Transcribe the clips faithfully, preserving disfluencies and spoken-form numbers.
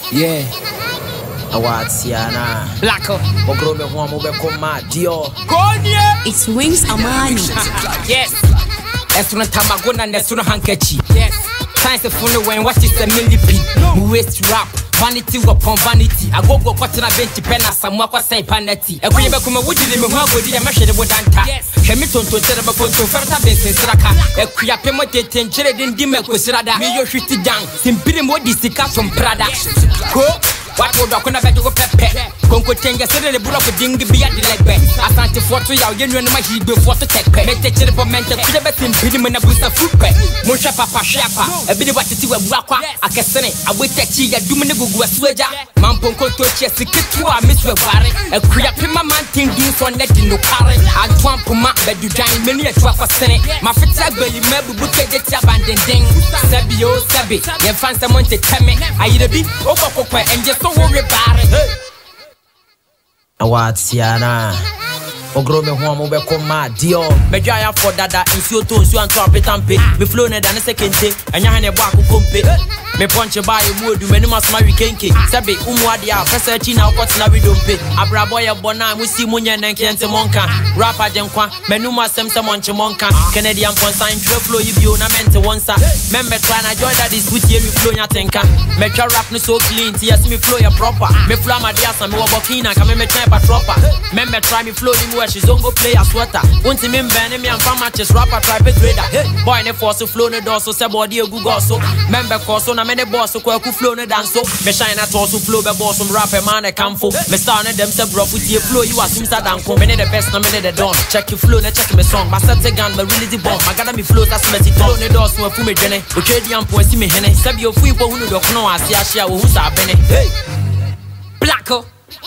Yeah. Awatiana. Blacko. Ogro me ho mo be koma dio. It's Wings Amani. Yes. Esuna tamagona nesuna hankechi. Yes. Science phone when what is a millipede. We waste rap. Vanity upon vanity. I go go what na bench penna samwa kwa say panati. E kuye be kuma wudi me ho agodi e mehwe de bodanta. Hemi tonto tere be konto ferta be sesraka. E kuya pemo teten chere din di me kosirada. Me yo hwiti dan. Simpiri mo di sika from Prada. Ko what would I gonna bet you pepe? Conco tenga sere le bula for ding be at the leg back. Asante photo ya you know my heat before to take pay. Make the chip for mental could have been pretty when I put a foot pay. Musha papa shapa, a bit of what to see a waka. I can send it. I will take you, do me the good sweater. Mamponco to chess, a kid to a miss with Barry. A crap in my man thing do for net in no car. I want to mark that you giant many a twelve for senate. My fit tag belly maybe book the tab and then ding. Sabio Sabi, you find someone to tell me. I either be over and just don't worry about it. Awatiana. Ogro me ho mo be koma dio. Me dwa for dada nsuo to nsuo anto apetampe. Me flow na da ne sekente. Anya ha ne bo akokompe. Me punch ba e mu odu mani masoma wekenke. Sabe umu ade a fesa chi na okot na widompe. Abrabo ye bona mu si munye nenkente monka. Rapper jenkwa menu masem se monche monka. Canadian consign true flow you bio na mente wonsa. Membe try na joy that is with you me flow nya tenka. Me twa rap no so clean ti yes me flow ya proper. Me flow ma dia sa me wo bokina ka me me try pa proper. Membe try me flow ni mu she's on go play a sweater. Unti me mbene me amfa matches rapper try be grader. Boy ne force flow no do so se body e gugo so. Membe course na me ne boss so kwa ku flow no dance so. Me shine at also flow be boss some rapper man e camfo. Me star ne them se bro with your flow you assume sa danko. Me ne the best no me ne the don. Check your flow na check me song. But set gun me really the bomb. I got me flow that's me flow ne do so fu me dwene. O trade am po si me hene. Sabi o fu ipo hunu do kono ase ahia wo hu sa bene. Hey. Blacko.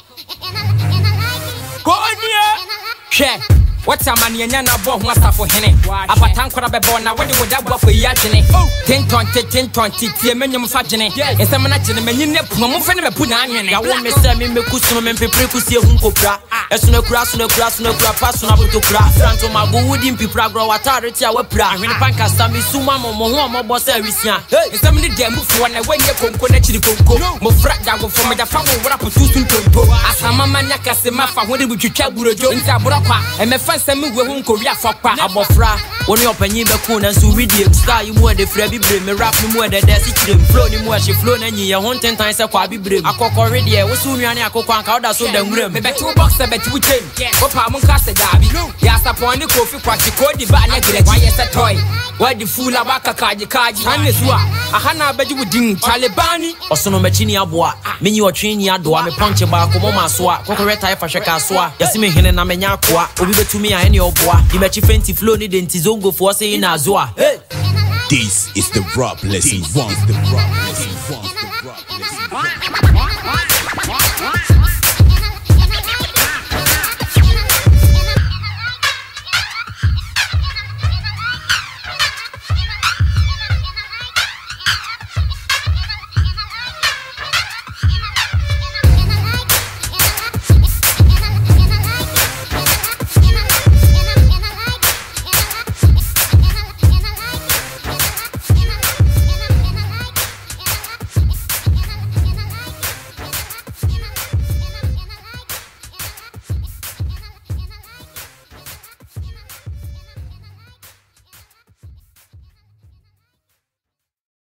Go on here. What's a man yen na bo ho asa for hene apatan kora be bo na wode woda bo for ya gene ten twenty ten twenty tie menyum fa gene esem na gene menyin ne pu mo fe ne be pu na anwene ya wo me se me mekusu me mpepre kusi ehu nkopra esu na kura su na kura su na kura pasu na boto kura franto mago wudi mpipra gro watare tia wapra ahwene panka sami suma mo mo ho mo bo se awisia esem ne dem fu na wanye konko na chiri konko mo fra jago fo me da fa mo wora po tusun tonto asama manya kase ma fa hode butwitwa burojo nta borokwa emefa semi we hu nkoria fokpa abofra woni opanyi be ku na so readie star yi mu de fra bibre me rap ni mu de de si chire flow ni mu a she flow na nyi ye ho ten tan se kwa bibre akokọ readie wo so nuane akokọ anka oda so da nwura me be two boxer be two chain wo pa mun ka se dabi ya sapon ni kofi kwachi kodi ba na gire why yes a toy why the fool abaka kaji kaji ane so a aha na abaji wudin talibani osono machini aboa menyi otwe ni adoa me punch ba ko mo maso a kokoreta e fa hweka so a yesi me hene na menya akoa obi betumi a ene oboa di mechi fenti flow ni de ntizongo for say na azoa. Hey, this is the rap lesson. This is the rap lesson.